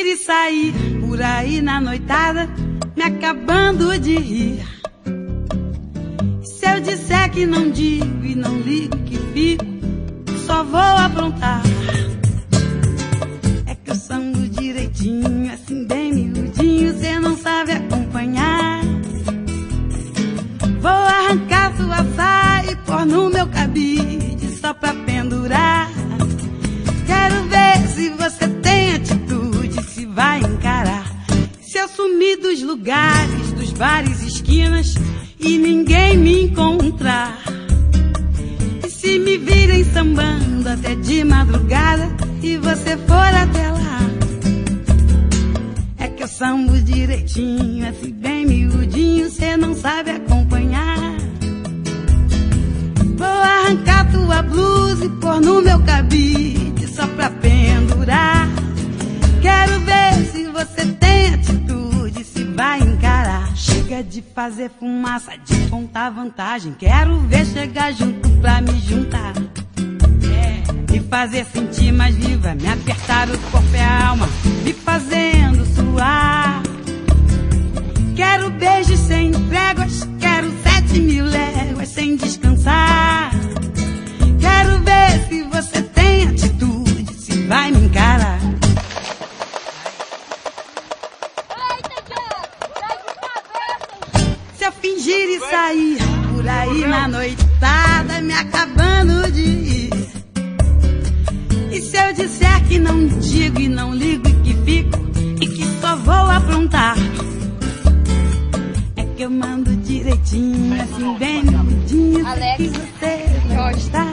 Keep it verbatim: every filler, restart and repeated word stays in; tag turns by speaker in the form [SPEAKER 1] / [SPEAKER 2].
[SPEAKER 1] e sair por aí na noitada, me acabando de rir. Se eu disser que não digo e não ligo que fico, só vou aprontar. É que eu sambo direitinho, assim bem miudinho, cê não sabe acompanhar. Vou arrancar sua saia e pôr no meu cabide só pra pendurar. Quero ver se você tem atitude, se vai encarar. Se eu sumir dos lugares, dos bares, esquinas e ninguém me encontrar. E se me virem sambando até de madrugada e você for até lá. É que eu sambo direitinho, assim bem miudinho, cê não sabe acompanhar. Vou arrancar tua blusa e pôr no meu cabide só pra pendurar. Quero ver se você tem atitude, se vai encarar. Chega de fazer fumaça, de contar vantagem. Quero ver chegar junto pra me juntar. É, me fazer sentir mais viva, me apertar o corpo e a alma, me fazendo suar. Quero beijos sem tréguas, quero sete mil léguas sem descansar. Quero ver se você tem atitude, se vai me encarar. Se eu fingir e sair por aí na noitada, me acabando de ir. E se eu disser que não digo e não ligo e que fico e que só vou aprontar. É que eu mando direitinho, assim bem miudinho, que você vai gostar.